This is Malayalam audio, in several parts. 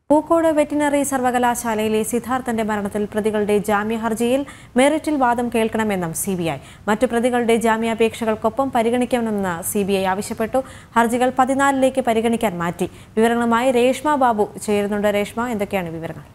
പൂക്കോട് വെറ്റിനറി സർവകലാശാലയിലെ സിദ്ധാർത്ഥന്റെ മരണത്തിൽ പ്രതികളുടെ ജാമ്യ ഹർജിയിൽ മെറിറ്റിൽ വാദം കേൾക്കണമെന്നും സിബിഐ. മറ്റു പ്രതികളുടെ ജാമ്യാപേക്ഷകൾക്കൊപ്പം പരിഗണിക്കണമെന്ന് സിബിഐ ആവശ്യപ്പെട്ടു. ഹർജികൾ 14ലേക്ക് പരിഗണിക്കാൻ മാറ്റി. വിവരങ്ങളുമായി രേഷ്മ ബാബു ചേരുന്നുണ്ട്. രേഷ്മ, എന്തൊക്കെയാണ് വിവരങ്ങൾ?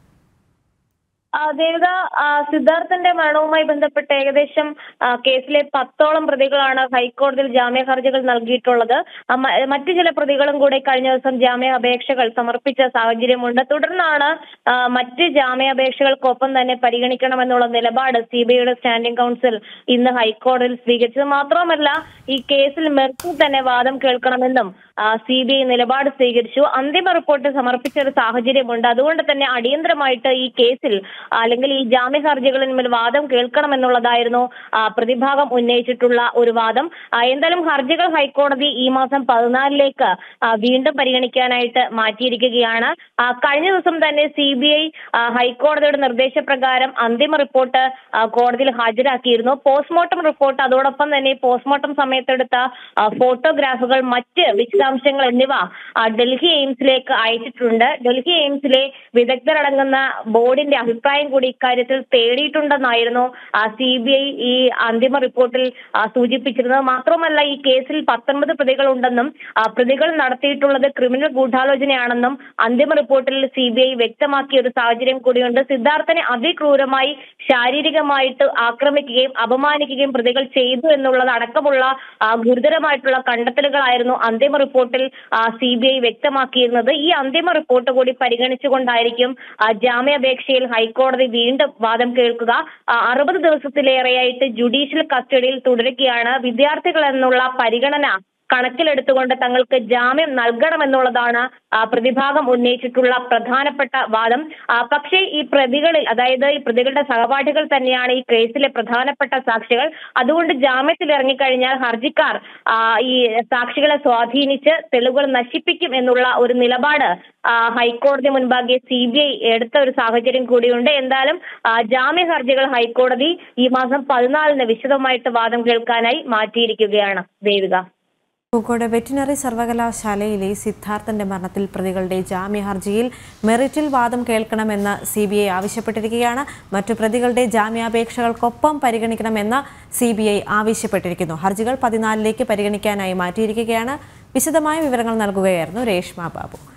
ദേവിക, സിദ്ധാർത്ഥന്റെ മരണവുമായി ബന്ധപ്പെട്ട് ഏകദേശം കേസിലെ 10ഓളം പ്രതികളാണ് ഹൈക്കോടതിയിൽ ജാമ്യ ഹർജികൾ നൽകിയിട്ടുള്ളത്. മറ്റു ചില പ്രതികളും കൂടെ കഴിഞ്ഞ ദിവസം ജാമ്യാപേക്ഷകൾ സമർപ്പിച്ച സാഹചര്യമുണ്ട്. തുടർന്നാണ് മറ്റ് ജാമ്യാപേക്ഷകൾക്കൊപ്പം തന്നെ പരിഗണിക്കണമെന്നുള്ള നിലപാട് സിബിഐയുടെ സ്റ്റാൻഡിംഗ് കൗൺസിൽ ഇന്ന് ഹൈക്കോടതിയിൽ സ്വീകരിച്ചത്. മാത്രമല്ല, ഈ കേസിൽ മെറിറ്റിൽ തന്നെ വാദം കേൾക്കണമെന്നും സിബിഐ നിലപാട് സ്വീകരിച്ചു. അന്തിമ റിപ്പോർട്ട് സമർപ്പിച്ച ഒരു സാഹചര്യമുണ്ട്. അതുകൊണ്ട് തന്നെ അടിയന്തരമായിട്ട് ഈ കേസിൽ അല്ലെങ്കിൽ ഈ ജാമ്യ ഹർജികളിന്മേൽ വാദം കേൾക്കണമെന്നുള്ളതായിരുന്നു പ്രതിഭാഗം ഉന്നയിച്ചിട്ടുള്ള ഒരു വാദം. എന്തായാലും ഹർജികൾ ഹൈക്കോടതി ഈ മാസം 14ലേക്ക് വീണ്ടും പരിഗണിക്കാനായിട്ട് മാറ്റിയിരിക്കുകയാണ്. കഴിഞ്ഞ ദിവസം തന്നെ സിബിഐ ഹൈക്കോടതിയുടെ നിർദ്ദേശപ്രകാരം അന്തിമ റിപ്പോർട്ട് കോടതിയിൽ ഹാജരാക്കിയിരുന്നു. പോസ്റ്റ്മോർട്ടം റിപ്പോർട്ട്, അതോടൊപ്പം തന്നെ പോസ്റ്റ്മോർട്ടം സമയത്തെടുത്ത ഫോട്ടോഗ്രാഫുകൾ, മറ്റ് വിശദാംശങ്ങൾ എന്നിവ ഡൽഹി എയിംസിലേക്ക് അയച്ചിട്ടുണ്ട്. ഡൽഹി എയിംസിലെ വിദഗ്ധരടങ്ങുന്ന ബോർഡിന്റെ അഭിപ്രായം കൂടി ഇക്കാര്യത്തിൽ തേടിയിട്ടുണ്ടെന്നായിരുന്നു സിബിഐ ഈ അന്തിമ റിപ്പോർട്ടിൽ സൂചിപ്പിച്ചിരുന്നത്. മാത്രമല്ല, ഈ കേസിൽ 19 പ്രതികളുണ്ടെന്നും പ്രതികൾ നടത്തിയിട്ടുള്ളത് ക്രിമിനൽ ഗൂഢാലോചനയാണെന്നും അന്തിമ റിപ്പോർട്ടിൽ സിബിഐ വ്യക്തമാക്കിയ ഒരു സാഹചര്യം കൂടിയുണ്ട്. സിദ്ധാർത്ഥനെ അതിക്രൂരമായി ശാരീരികമായിട്ട് ആക്രമിക്കുകയും അപമാനിക്കുകയും പ്രതികൾ ചെയ്തു എന്നുള്ളത് അടക്കമുള്ള ഗുരുതരമായിട്ടുള്ള കണ്ടെത്തലുകളായിരുന്നു അന്തിമ റിപ്പോർട്ടിൽ സിബിഐ വ്യക്തമാക്കിയിരുന്നത്. ഈ അന്തിമ റിപ്പോർട്ട് കൂടി പരിഗണിച്ചുകൊണ്ടായിരിക്കും ജാമ്യാപേക്ഷയിൽ ഹൈക്കോടതി വീണ്ടും വാദം കേൾക്കുക. 60 ദിവസത്തിലേറെയായിട്ട് ജുഡീഷ്യൽ കസ്റ്റഡിയിൽ തുടരുകയാണ്. വിദ്യാർത്ഥികൾ എന്നുള്ള പരിഗണന കണക്കിലെടുത്തുകൊണ്ട് തങ്ങൾക്ക് ജാമ്യം നൽകണമെന്നുള്ളതാണ് പ്രതിഭാഗം ഉന്നയിച്ചിട്ടുള്ള പ്രധാനപ്പെട്ട വാദം. പക്ഷേ ഈ പ്രതികളിൽ, അതായത് ഈ പ്രതികളുടെ സഹപാഠികൾ തന്നെയാണ് ഈ കേസിലെ പ്രധാനപ്പെട്ട സാക്ഷികൾ. അതുകൊണ്ട് ജാമ്യത്തിൽ ഇറങ്ങിക്കഴിഞ്ഞാൽ ഹർജിക്കാർ ഈ സാക്ഷികളെ സ്വാധീനിച്ച് തെളിവുകൾ നശിപ്പിക്കും എന്നുള്ള ഒരു നിലപാട് ഹൈക്കോടതി മുൻപാകെ സിബിഐ എടുത്ത ഒരു സാഹചര്യം കൂടിയുണ്ട്. എന്തായാലും ജാമ്യ ഹർജികൾ ഹൈക്കോടതി ഈ മാസം 14-ന് വിശദമായിട്ട് വാദം കേൾക്കാനായി മാറ്റിയിരിക്കുകയാണ്. ദേവിക, പൂക്കോട് വെറ്റിനറി സർവകലാശാലയിലെ സിദ്ധാർത്ഥന്റെ മരണത്തിൽ പ്രതികളുടെ ജാമ്യ ഹർജിയിൽ മെറിറ്റിൽ വാദം കേൾക്കണമെന്ന് സിബിഐ ആവശ്യപ്പെട്ടിരിക്കുകയാണ്. മറ്റു പ്രതികളുടെ ജാമ്യാപേക്ഷകൾക്കൊപ്പം പരിഗണിക്കണമെന്ന് സിബിഐ ആവശ്യപ്പെട്ടിരിക്കുന്നു. ഹർജികൾ 14ലേക്ക് പരിഗണിക്കാനായി മാറ്റിയിരിക്കുകയാണ്. വിശദമായ വിവരങ്ങൾ നൽകുകയായിരുന്നു രേഷ്മ ബാബു.